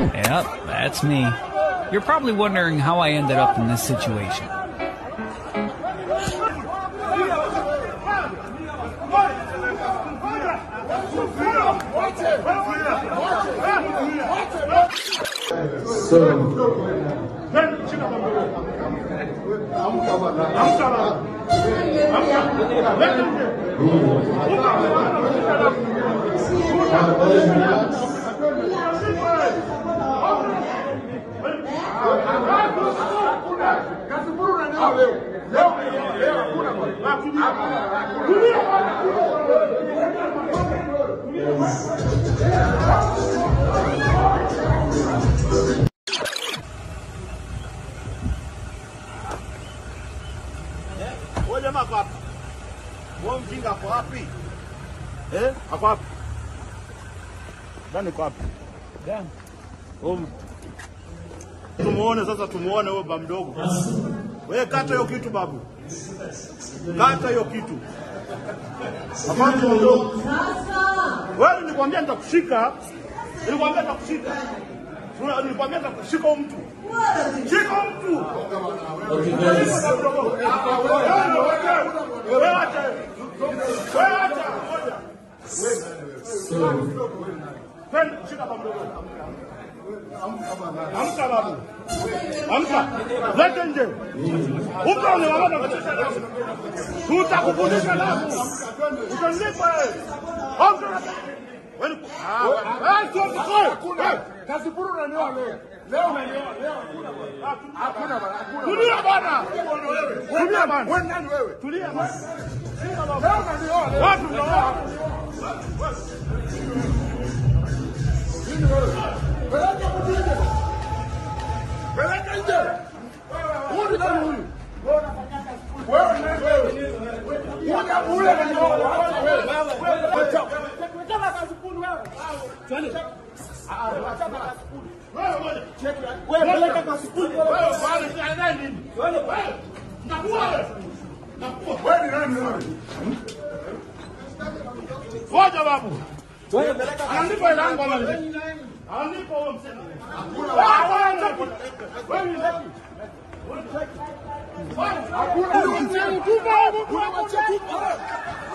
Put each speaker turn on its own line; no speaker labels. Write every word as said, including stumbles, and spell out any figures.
Yep, that's me. You're probably wondering how I ended up in this situation.
Wewe jamaa kwa hapa. Wewe mjinga kwa wapi? Eh? Hapo hapo. Ndani kwa wapi? Ndani. Um. Tumuone sasa, tumuone wewe baba mdogo. Wewe kata hiyo kitu babu. Kata hiyo kitu. Hapo mdogo. Wewe nilikwambia nitakushika. Nilikwambia nitakushika. Nilikwambia nitakushika huyo mtu. Shika mtu. Okay guys. Wewe acha. Wewe acha. Twende shika baba mdogo. Amka babu. Amka. Lete nje. Uko ni wala na tutakufundisha lafu. Utanipa wewe. Amka. Wewe ah, sio kwa. Kazi buru na leo leo. Leo unanioa, leo hakuna. Hakuna bana. Tulia bana. Tulia bana. Wewe nani wewe? Tulia bana. Leo unanioa. Watu unaoa. Peleka mtinde. Peleka nje. Huyu ni huyu. Wewe unafanya kazi kule. Wewe nani wewe? Wewe ule unanioa. Wewe. Kama kazi kule wewe. Twende. Ah, acha kazi kule. Wewe peleka kwa skuli wewe bwana si anaenda nini? Wewe wewe. Nakuwa wewe. Nakuwa. Wewe ni nani wewe? Ngoja babu. Wewe peleka kwa ndipo ile lango la nini? Anipo wewe msema. Hakuna. Wewe ni nani? Hakuna. Hakuna.